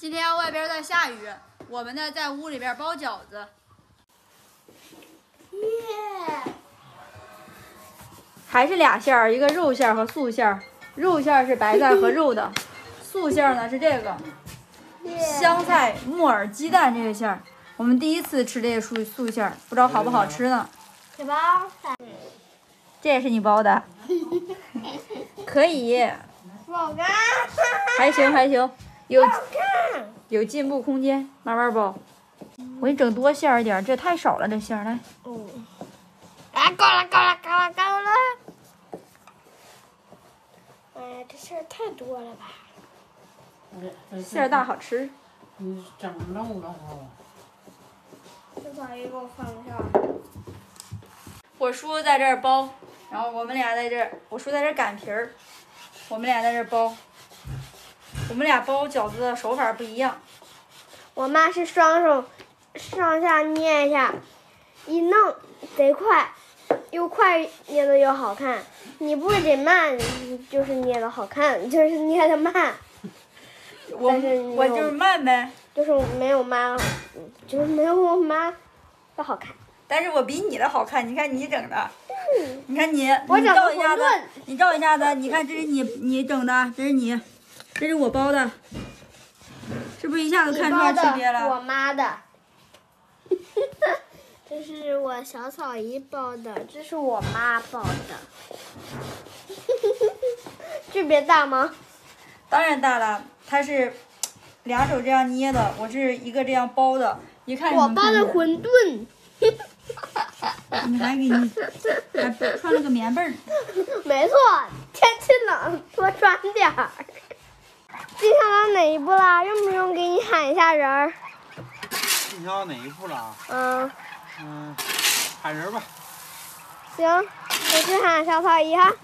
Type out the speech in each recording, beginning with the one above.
今天外边在下雨，我们呢在屋里边包饺子。 耶！ 还是俩馅儿，一个肉馅儿和素馅儿。肉馅儿是白菜和肉的，素馅儿呢是这个香菜、木耳、鸡蛋这个馅儿。我们第一次吃这个素馅儿，不知道好不好吃呢。 这包这也是你包的，可以， 不好看， 还行，有进步空间，慢慢包。我给你整多馅儿一点，这太少了，这馅儿来。 够了！哎呀，这馅儿太多了吧？ 馅儿大好吃。 你整弄了哈。 这把鱼给我放一下。 我叔在这儿包，然后我们俩在这儿，我叔在这儿擀皮儿，我们俩在这儿包。我们俩包饺子的手法不一样。 我妈是双手上下捏一下，一弄贼快，又快捏的又好看。你不是得慢，就是捏的好看，就是捏的慢。 我就是慢呗。 就是没有妈，就是没有我妈的好看。 但是我比你的好看，你看你整的，你看你， 我整的照一下子，你照一下子，你看这是你整的，这是你，这是我包的，是不是一下子看出来区别了？ 我妈的，这是我小草姨包的，这是我妈包的，区别大吗？ 当然大了，它是俩手这样捏的，我是一个这样包的，一看我包的馄饨。 你还穿了个棉被儿。 没错，天气冷，多穿点儿。进行到哪一步啦？用不用给你喊一下人儿？ 进行到哪一步了？喊人吧。 行，我去喊小草姨哈。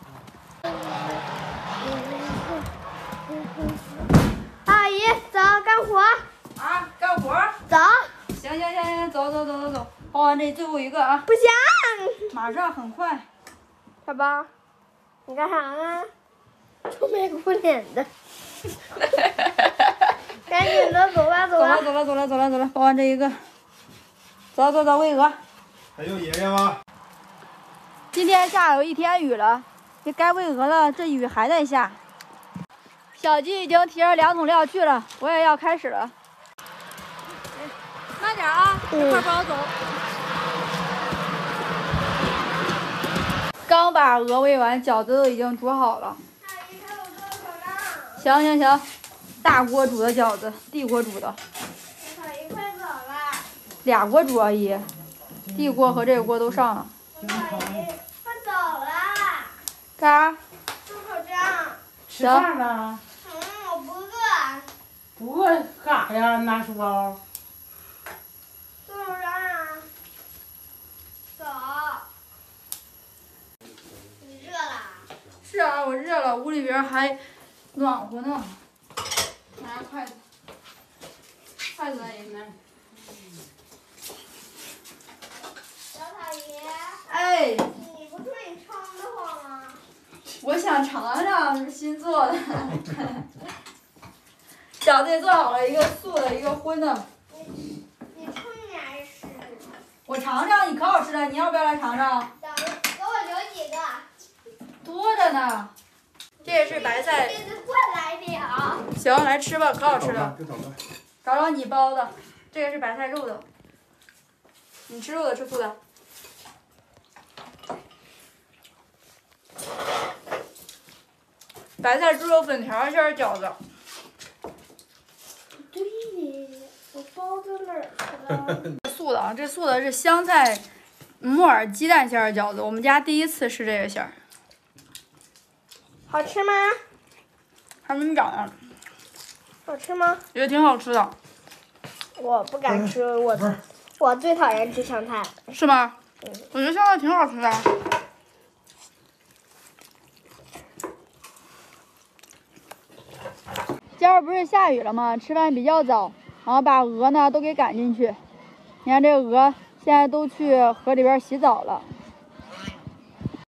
阿姨，走，干活。 啊，干活。 走。 行，走。包完这最后一个啊！ 不行， 马上很快。 小包，你干啥呢？愁眉苦脸的。赶紧的，走吧。 走了，包完这一个。走，喂鹅。 还有爷爷吗？ 今天下了一天雨了，这该喂鹅了，这雨还在下。小鸡已经提着2桶料去了，我也要开始了。慢点啊，这块不好走。刚把鹅喂完，饺子都已经煮好了。行，大锅煮的饺子，地锅煮的。 小姨快走了。 俩锅煮而已，地锅和这个锅都上了。 小姨快走了。 干啥？ 做口酱。 吃饭了。 我不饿。 不饿干啥呀？拿书包。 做口酱啊。走。你热了？ 是啊，我热了，屋里边还暖和呢。拿筷子，筷子也没。 小草姨。 哎。 你不说你撑得慌吗？ 我想尝尝，是新做的。饺子也做好了，一个素的，一个荤的。 你撑点还是湿的？ 我尝尝，你可好吃了，你要不要来尝尝？ 给我留几个。 多着呢。这也是白菜。 再来点啊。 行，来吃吧，可好吃了。找找你包的，这个是白菜肉的。你吃肉的，吃素的。白菜猪肉粉条馅饺子。 对，我包到哪儿去了？ 素的啊，这素的是香菜、木耳、鸡蛋馅饺子，我们家第一次吃这个馅儿。 好吃吗？ 还没长呢。 好吃吗？ 觉得挺好吃的。 我不敢吃，我最讨厌吃香菜了。 是吗？我觉得香菜挺好吃的。今儿不是下雨了吗？吃饭比较早，然后把鹅呢都给赶进去。你看这鹅现在都去河里边洗澡了。